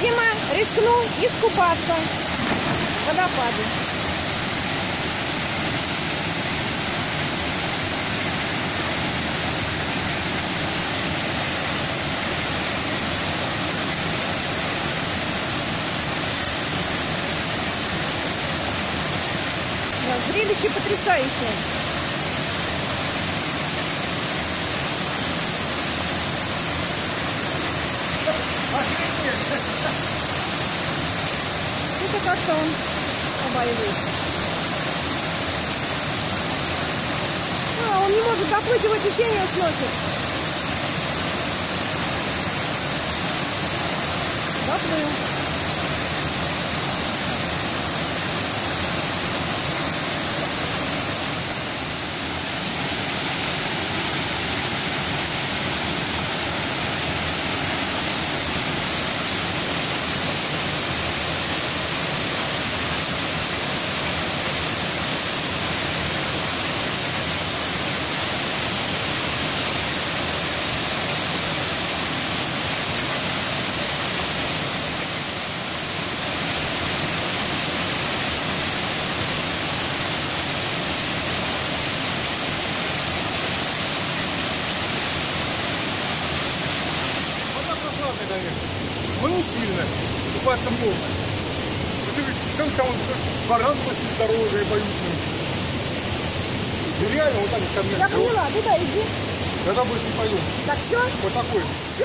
Дима рискнул искупаться в водопаде. Да, зрелище потрясающее. Это как-то он побаивается. Он не может доплыть, его течение сносит. Доплыл. Но не сильно. Купаться можно. Как там баран очень здоровый и боюсь. И реально вот так ко мне. Я поняла, туда иди. Тогда больше не пойду. Так, все? Вот такой. Все?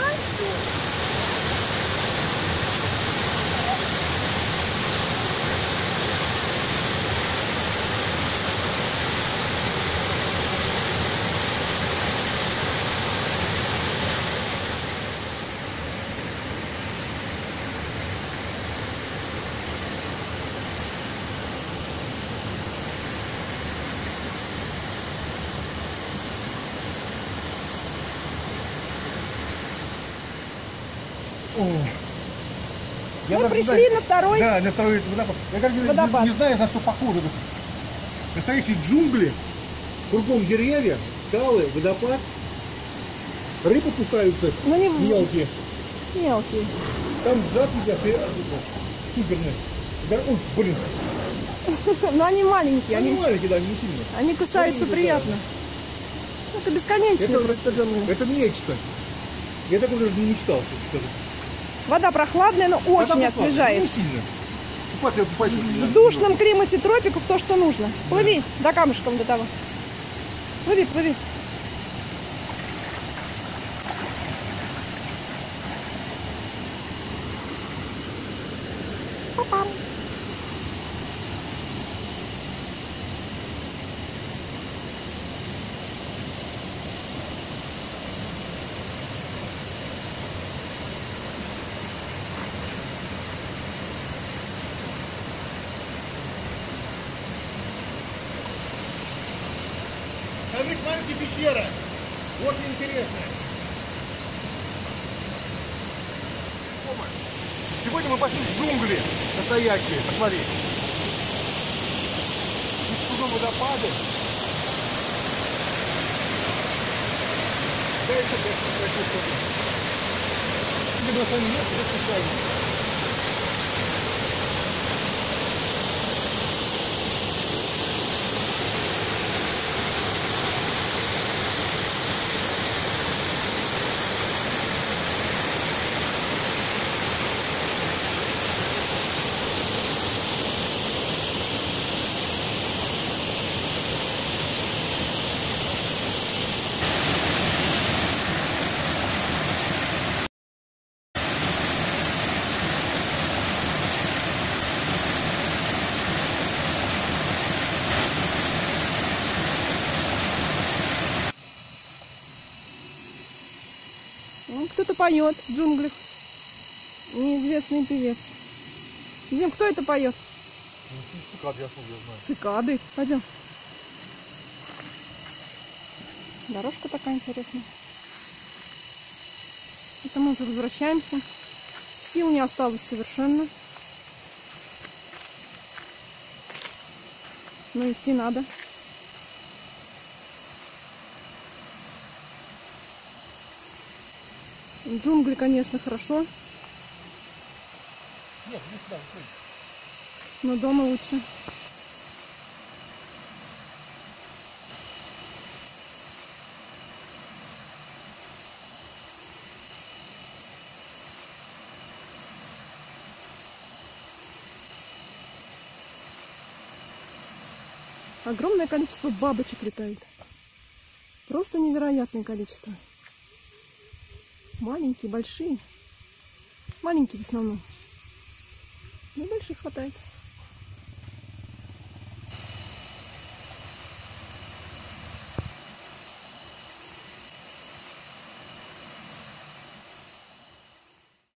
Мы пришли на второй. Да, на второй водопад. Я даже не знаю, на что похоже. Настоящие джунгли, кругом деревья, скалы, водопад. Рыбы кусаются, но не мелкие. Мелкие. Там джакузи суперные. Ой, блин. Но они маленькие. Они маленькие, да, не сильно. Они кусаются приятно. Да. Это бесконечно просто джунгли. Это нечто. Я такого даже не мечтал, честно сказать. Вода прохладная, но очень освежает. Не сильно. В душном климате тропиков то, что нужно. Плыви до камушком до того. Плыви, плыви. Папам. Смотри, маленькая пещера. Очень интересная. Сегодня мы пошли в джунгли настоящие. Посмотри. Здесь кругом водопады. Да, это красиво. Где на самом деле это специально. Ну, кто-то поет в джунглях. Неизвестный певец. Дим, кто это поет? Цикады, я знаю. Цикады. Пойдем. Дорожка такая интересная. Это мы уже возвращаемся. Сил не осталось совершенно. Но идти надо. Джунгли, конечно, хорошо. Нет, иди сюда, стой. Но дома лучше. Огромное количество бабочек летает. Просто невероятное количество. Маленькие, большие. Маленькие в основном. Но больших хватает.